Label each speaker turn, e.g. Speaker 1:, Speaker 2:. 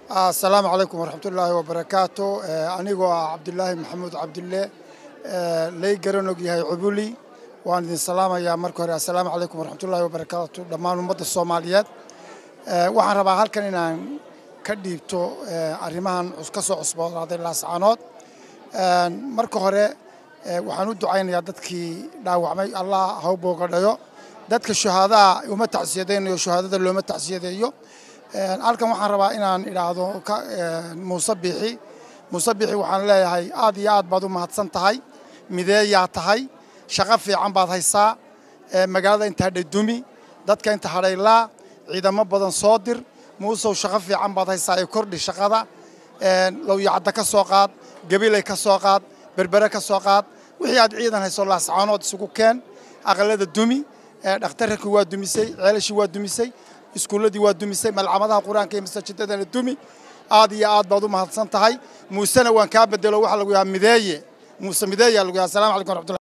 Speaker 1: السلام عليكم ورحمة الله وبركاته. أنا عبد الله محمود عبد الله لي قرنوق يهي عبولي وأنا السلام يا مركوري. السلام عليكم ورحمة الله وبركاته. لما نمضي الصوماليات وعن ربع هالكننا كديبتو أريمان عسكسو عصبة هذا الأسعانات مركوري وحنود عين يدك داو عمي الله هو بوقديو دتك الشهداء يوم التعسيدين والشهداء اللي يوم التعسيدين halkan waxaan rabaa inaan iraado musabixi waxaan leeyahay aad iyo aad baad u mahadsan tahay mideeyaa tahay shaqo fiican baad haysaa magaalada inta dhadumi dadka inta hadheylaa ciidamo badan soo dir muusow shaqo fiican baad haysaa ee kordhi shaqada law yacda ka soo qaad gabilay ka soo qaad berbere ka soo qaad wixii aad ciidan hayso laascaanood isugu keen aqalada dumi dhakhtarka waa dumisay ceelashii waa dumisay iskuuladii waa dumisay malcamadaha quraanka iyo masaajidada dumi aad iyo aad baad u mahadsan tahay muusana waan ka bedelo waxa lagu yahay mideeye muuse mideeye lagu yahay. Assalaamu alaykum.